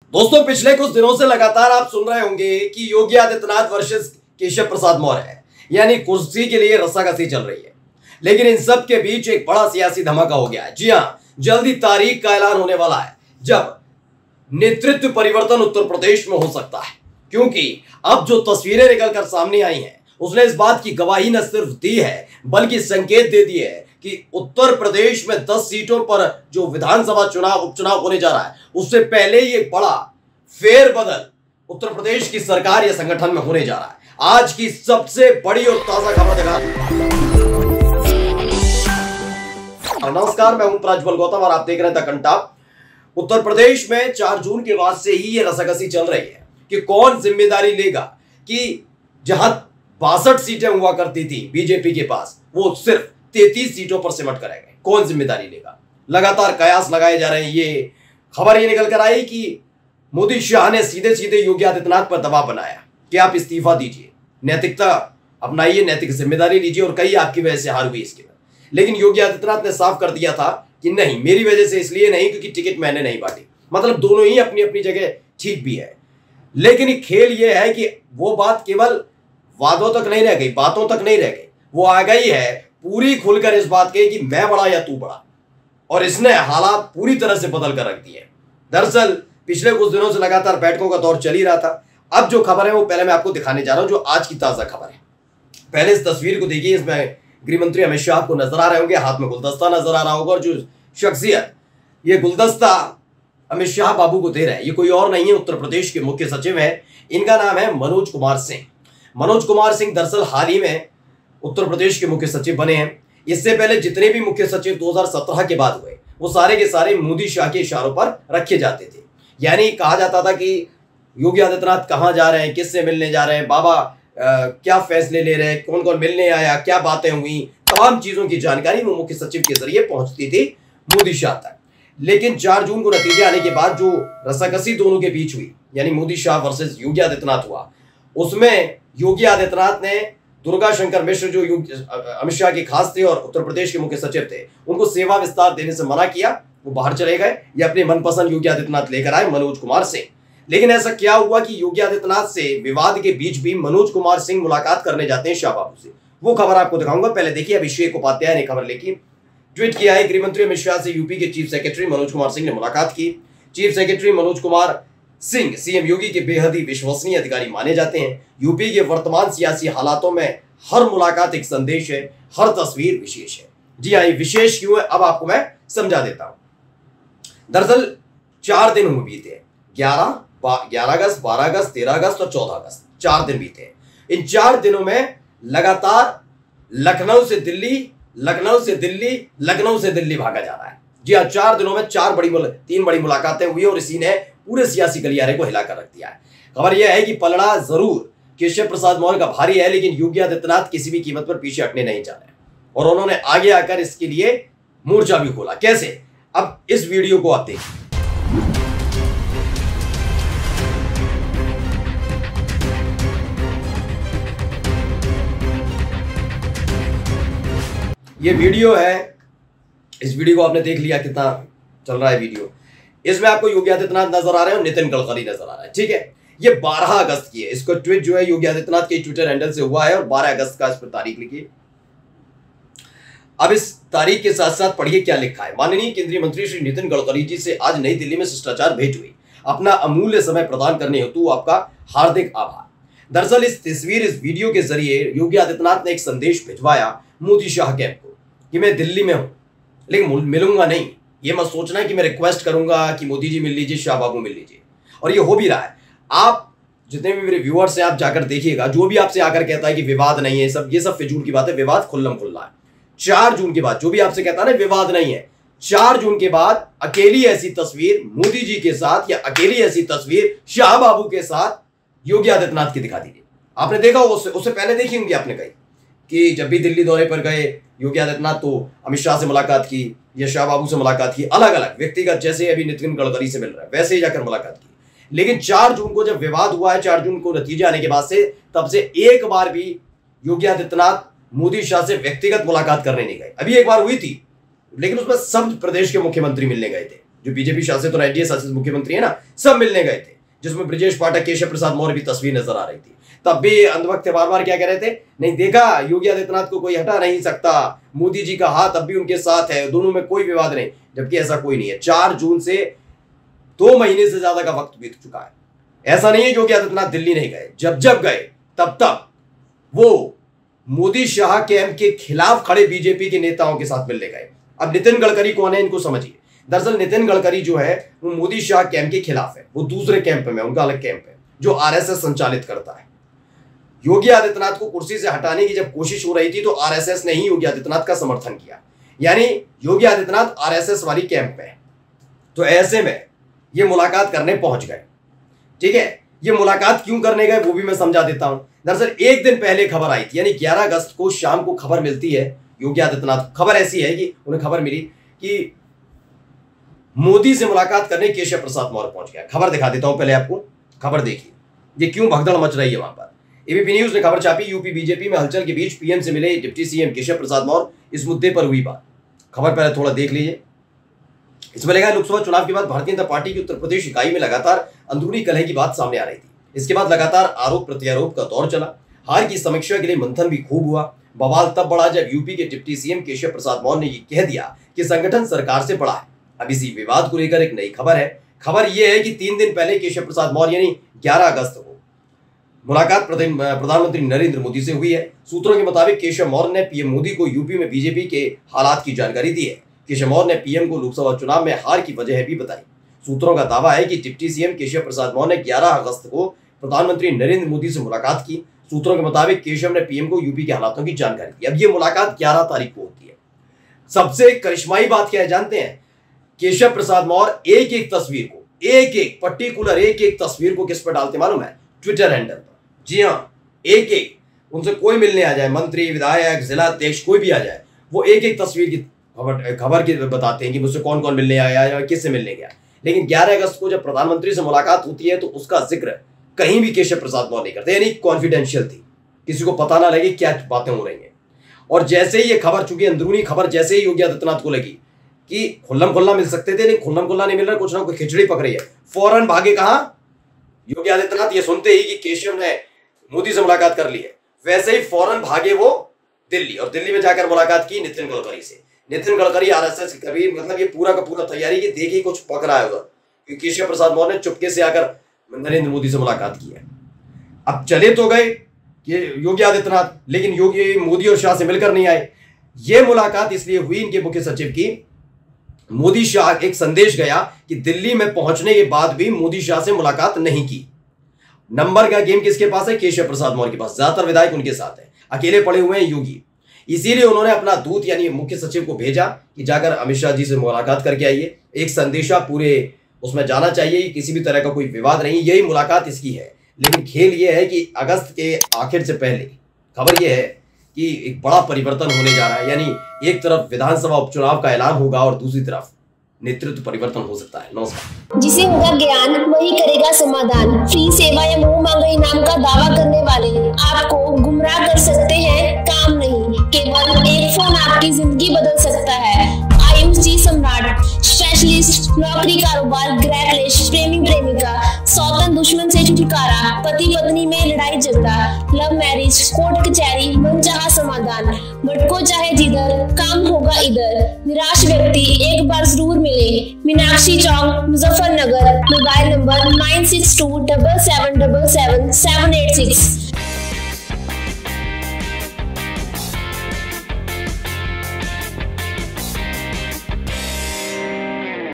दोस्तों, पिछले कुछ दिनों से लगातार आप सुन रहे होंगे कि योगी आदित्यनाथ वर्सेस केशव प्रसाद मौर्य है, यानी कुर्सी के लिए रस्साकसी चल रही है। लेकिन इन सब के बीच एक बड़ा सियासी धमाका हो गया है। जी हां, जल्दी तारीख का ऐलान होने वाला है जब नेतृत्व परिवर्तन उत्तर प्रदेश में हो सकता है, क्योंकि अब जो तस्वीरें निकलकर सामने आई हैं उसने इस बात की गवाही न सिर्फ दी है बल्कि संकेत दे दिए है कि उत्तर प्रदेश में 10 सीटों पर जो विधानसभा चुनाव उपचुनाव होने जा रहा है उससे पहले ही एक बड़ा फेरबदल उत्तर प्रदेश की सरकार या संगठन में होने जा रहा है। आज की सबसे बड़ी और ताजा खबर दिखा। नमस्कार, मैं हूं प्रज्वल गौतम और आप देख रहे हैं द कंटाप। उत्तर प्रदेश में 4 जून के बाद से ही ये रस्साकसी चल रही है कि कौन जिम्मेदारी लेगा कि जहां 62 सीटें हुआ करती थी बीजेपी के पास, वो सिर्फ 33 सीटों पर सिमट कर रह गए। कौन जिम्मेदारी लेगा? लगातार कयास लगाए जा रहे हैं। ये खबर ये निकल कर आई कि मोदी शाह ने सीधे सीधे योगी आदित्यनाथ पर दबाव बनाया कि आप इस्तीफा दीजिए, नैतिकता अपनाइए, नैतिक जिम्मेदारी लीजिए और कई आपकी वजह से हार हुई इसके बाद। लेकिन योगी आदित्यनाथ ने साफ कर दिया था कि नहीं, मेरी वजह से इसलिए नहीं क्योंकि टिकट मैंने नहीं बांटी। मतलब दोनों ही अपनी अपनी जगह ठीक भी है, लेकिन खेल यह है कि वो बात केवल वादों तक नहीं रह गई, बातों तक नहीं रह गई, वो आ गई है पूरी खुलकर इस बात के कि मैं बड़ा या तू बड़ा, और इसने हालात पूरी तरह से बदल कर रख दिए। दरअसल पिछले कुछ दिनों से लगातार बैठकों का दौर चल ही रहा था। अब जो खबर है वो पहले मैं आपको दिखाने जा रहा हूं, जो आज की ताजा खबर है। पहले इस तस्वीर को देखिए, इसमें गृह मंत्री अमित शाह आपको नजर आ रहे होंगे, हाथ में गुलदस्ता नजर आ रहा होगा, और जो शख्सियत ये गुलदस्ता अमित शाह बाबू को दे रहा है ये कोई और नहीं है, उत्तर प्रदेश के मुख्य सचिव है। इनका नाम है मनोज कुमार सिंह। मनोज कुमार सिंह दरअसल हाल ही में उत्तर प्रदेश के मुख्य सचिव बने हैं। इससे पहले जितने भी मुख्य सचिव 2017 के बाद हुए वो सारे के सारे मोदी शाह के इशारों पर रखे जाते थे। यानी कहा जाता था कि योगी आदित्यनाथ कहाँ जा रहे हैं, किससे मिलने जा रहे हैं, बाबा क्या फैसले ले रहे हैं, कौन कौन मिलने आया, क्या बातें हुई, तमाम चीजों की जानकारी वो मुख्य सचिव के जरिए पहुंचती थी मोदी शाह तक। लेकिन 4 जून को नतीजे आने के बाद जो रस्साकसी दोनों के बीच हुई, यानी मोदी शाह वर्सेस योगी आदित्यनाथ हुआ, उसमें योगी आदित्यनाथ ने दुर्गा शंकर मिश्र जो अमित शाह के खास थे और उत्तर प्रदेश के मुख्य सचिव थे, उनको सेवा विस्तार देने से मना किया। वो बाहर चले गए या अपने मनपसंद योगी आदित्यनाथ लेकर आए मनोज कुमार सिंह। लेकिन ऐसा क्या हुआ कि योगी आदित्यनाथ से विवाद के बीच भी मनोज कुमार सिंह मुलाकात करने जाते हैं शाह बाबू से। वो खबर आपको दिखाऊंगा। पहले देखिए, अभिषेक उपाध्याय ने खबर लिखी, ट्वीट किया है, गृह मंत्री अमित शाह से यूपी के चीफ सेक्रेटरी मनोज कुमार सिंह ने मुलाकात की। Chief secretary Manoj Kumar Singh CM Yogi के बेहद ही विश्वसनीय अधिकारी माने जाते हैं। यूपी के वर्तमान सियासी हालातों में हर मुलाकात एक संदेश है, हर तस्वीर विशेष है। जी हाँ, ये विशेष क्यों है अब आपको मैं समझा देता हूं। दरअसल 4 दिन हुए बीते, 11 अगस्त, 12 अगस्त, 13 अगस्त और 14 अगस्त, 4 दिन बीते। इन 4 दिनों में लगातार लखनऊ से दिल्ली, लखनऊ से दिल्ली, लखनऊ से दिल्ली भागा जा रहा है। जी हाँ, 4 दिनों में 3 बड़ी मुलाकातें हुई और इसी ने पूरे सियासी गलियारे को हिलाकर रख दिया है। खबर यह है कि पलड़ा जरूर केशव प्रसाद मौर्य का भारी है, लेकिन योगी आदित्यनाथ किसी भी कीमत पर पीछे हटने नहीं जा रहे और उन्होंने आगे आकर इसके लिए मोर्चा भी खोला। कैसे? अब इस वीडियो को आप देखिए। ये वीडियो है, इस वीडियो को आपने देख लिया, कितना चल रहा है वीडियो। इसमें आपको योगी आदित्यनाथ नजर आ रहे हैं और नितिन गडकरी नजर आ रहा है। ठीक है, ये 12 अगस्त की है। इसका ट्वीट जो है योगी आदित्यनाथ के ट्विटर हैंडल से हुआ है और 12 अगस्त का इस पर तारीख लिखी। अब इस तारीख के साथ साथ पढ़िए क्या लिखा है। माननीय केंद्रीय मंत्री श्री नितिन गडकरी जी से आज नई दिल्ली में शिष्टाचार भेंट हुई। अपना अमूल्य समय प्रदान करने हेतु आपका हार्दिक आभार। दरअसल इस वीडियो के जरिए योगी आदित्यनाथ ने एक संदेश भिजवाया मोदी शाह कैंप को कि मैं दिल्ली में हूं, लेकिन मिलूंगा नहीं। ये मत सोचना कि मैं रिक्वेस्ट करूंगा कि मोदी जी मिल लीजिए, शाह बाबू मिल लीजिए, और ये हो भी रहा है। आप जितने भी मेरे व्यूअर्स हैं, आप जाकर देखिएगा, जो भी आपसे आकर कहता है कि विवाद नहीं है, ये सब फिजूल की बात है। विवाद खुल्लम खुल्ला है। 4 जून के बाद जो भी आपसे कहता है ना विवाद नहीं है, 4 जून के बाद अकेली ऐसी तस्वीर मोदी जी के साथ या अकेली ऐसी तस्वीर शाह बाबू के साथ योगी आदित्यनाथ की दिखा दीजिए। आपने देखा उससे पहले देखी होंगी आपने कही कि जब भी दिल्ली दौरे पर गए योगी आदित्यनाथ तो अमित शाह से मुलाकात की या शाह बाबू से मुलाकात की, अलग अलग व्यक्तिगत, जैसे अभी नितिन गडकरी से मिल रहा है वैसे ही जाकर मुलाकात की। लेकिन 4 जून को जब विवाद हुआ है, 4 जून को नतीजे आने के बाद से, तब से एक बार भी योगी आदित्यनाथ मोदी शाह से व्यक्तिगत मुलाकात करने नहीं गए। अभी एक बार हुई थी, लेकिन उसमें सब प्रदेश के मुख्यमंत्री मिलने गए थे। जो बीजेपी शासित और एनडीए शासित मुख्यमंत्री है ना, सब मिलने गए थे, जिसमें ब्रजेश पाठक, केशव प्रसाद मौर्य भी तस्वीर नजर आ रही थी। तब भी अंधभक्त बार बार क्या कह रहे थे, नहीं देखा योगी आदित्यनाथ को कोई हटा नहीं सकता, मोदी जी का हाथ अब भी उनके साथ है, दोनों में कोई विवाद नहीं, जबकि ऐसा कोई नहीं है। 4 जून से 2 महीने से ज्यादा का वक्त बीत चुका है। ऐसा नहीं है योगी आदित्यनाथ दिल्ली नहीं गए, जब जब गए तब तब वो मोदी शाह कैंप के खिलाफ खड़े बीजेपी के नेताओं के साथ मिलने गए। अब नितिन गडकरी कौन है, इनको समझिए। दरअसल नितिन गडकरी जो है वो मोदी शाह कैंप के खिलाफ है, वो दूसरे कैंप में, उनका अलग कैंप है जो आरएसएस संचालित करता है। योगी आदित्यनाथ को कुर्सी से हटाने की जब कोशिश हो रही थी तो आरएसएस ने ही योगी आदित्यनाथ का समर्थन किया, यानी योगी आदित्यनाथ आरएसएस वाली कैंप में है। तो ऐसे में ये मुलाकात करने पहुंच गए। ठीक है, ये मुलाकात क्यों करने गए वो भी मैं समझा देता हूं। दरअसल एक दिन पहले खबर आई थी, यानी 11 अगस्त को शाम को खबर मिलती है योगी आदित्यनाथ। खबर ऐसी है कि उन्हें खबर मिली कि मोदी से मुलाकात करने केशव प्रसाद मौर्य पहुंच गया। खबर दिखा देता हूं पहले आपको, खबर देखिए ये क्यों भगदड़ मच रही है वहां पर। एबीपी न्यूज ने खबर छापी, यूपी बीजेपी में हलचल के बीच पीएम से मिले डिप्टी सीएम केशव प्रसाद मौर्य, इस मुद्दे पर हुई बात। खबर पहले थोड़ा देख लीजिए। इसमें लगा लोकसभा चुनाव के बाद भारतीय जनता पार्टी की उत्तर प्रदेश इकाई में लगातार अंदरूनी कलह की बात सामने आ रही थी। इसके बाद लगातार आरोप प्रत्यारोप का दौर चला। हार की समीक्षा के लिए मंथन भी खूब हुआ। बवाल तब बढ़ा जब यूपी के डिप्टी सीएम केशव प्रसाद मौर्य ने यह कह दिया कि संगठन सरकार से बड़ा है। अब इसी विवाद को लेकर एक नई खबर है। खबर यह है कि 3 दिन पहले केशव प्रसाद मौर्य यानी 11 अगस्त को मुलाकात प्रधानमंत्री नरेंद्र मोदी से हुई है। सूत्रों के मुताबिक केशव मौर्य ने पीएम मोदी को यूपी में बीजेपी के हालात की जानकारी दी है। केशव मौर्य ने पीएम को लोकसभा चुनाव में हार की वजह भी बताई। सूत्रों का दावा है कि डिप्टी सीएम केशव प्रसाद मौर्य ने 11 अगस्त को प्रधानमंत्री नरेंद्र मोदी से मुलाकात की। सूत्रों के मुताबिक केशव ने पीएम को यूपी के हालातों की जानकारी दी। अब ये मुलाकात 11 तारीख को होती है। सबसे करिश्माई बात क्या है जानते हैं? केशव प्रसाद मौर्य एक एक तस्वीर को, एक एक तस्वीर को किस पर डालते मालूम है? ट्विटर हैंडल पर। जी हाँ, एक उनसे कोई मिलने आ जाए, मंत्री, विधायक, जिला अध्यक्ष, कोई भी आ जाए, वो एक एक तस्वीर की खबर की बताते हैं कि मुझसे कौन कौन मिलने आया या किससे मिलने गया। लेकिन 11 अगस्त को जब प्रधानमंत्री से मुलाकात होती है तो उसका जिक्र कहीं भी केशव प्रसाद मौर्य नहीं करते, यानी कॉन्फिडेंशियल थी, किसी को पता ना लगे क्या बातें हो रही हैं। और जैसे ही ये खबर, चूंकि अंदरूनी खबर जैसे ही योगी आदित्यनाथ को लगी कि खुल्लम खुल्ला मिल सकते थे, लेकिन खुल्लम खुल्ला नहीं मिल रहा, कुछ ना कुछ खिचड़ी पक रही है, फौरन भागे कहां योगी आदित्यनाथ। ये सुनते ही कि केशव ने मोदी से मुलाकात कर ली है, वैसे ही फौरन भागे वो दिल्ली, और दिल्ली में जाकर मुलाकात की नितिन गडकरी से। नितिन गडकरी आरएसएस कभी, मतलब ये पूरा का पूरा तैयारी की, देखिए कुछ पक रहा है उधर, क्योंकि केशव प्रसाद मौर्य ने चुपके से आकर नरेंद्र मोदी से मुलाकात की है। अब चले तो गए ये योगी आदित्यनाथ, लेकिन योगी मोदी और शाह से मिलकर नहीं आए। ये मुलाकात इसलिए हुई इनके मुख्य सचिव की, मोदी शाह एक संदेश गया कि दिल्ली में पहुंचने के बाद भी मोदी शाह से मुलाकात नहीं की। नंबर का गेम किसके पास है? केशव प्रसाद मौर्य के पास। ज्यादातर विधायक उनके साथ है, अकेले पड़े हुए हैं योगी। इसीलिए उन्होंने अपना दूत यानी मुख्य सचिव को भेजा कि जाकर अमित शाह जी से मुलाकात करके आइए। एक संदेशा पूरे उसमें जाना चाहिए, किसी भी तरह का कोई विवाद नहीं, यही मुलाकात इसकी है। लेकिन खेल यह है कि अगस्त के आखिर से पहले खबर यह है कि एक बड़ा परिवर्तन होने जा रहा है, यानी एक तरफ विधानसभा उपचुनाव का ऐलान होगा और दूसरी तरफ नेतृत्व परिवर्तन हो सकता है। नमस्कार। जिसे होगा ज्ञान वही करेगा समाधान। फ्री सेवा या मुंह मांगे इनाम का दावा करने वाले आपको गुमराह कर सकते हैं, काम नहीं। केवल एक फोन आपकी जिंदगी बदल सकता है। आयुष जी सम्राट, स्पेशलिस्ट नौकरी, कारोबार, गृह क्लेश, प्रेमी प्रेमिका, सौतन दुश्मन से छुटकारा, पति पत्नी में लड़ाई झगड़ा, लव मैरिज, कोर्ट कचहरी, मनचाहा समाधान। भटको चाहे जिधर, काम होगा इधर। निराश व्यक्ति एक बार जरूर मिले। मीनाक्षी चौक, मुजफ्फरनगर। Mobile number 9627777786।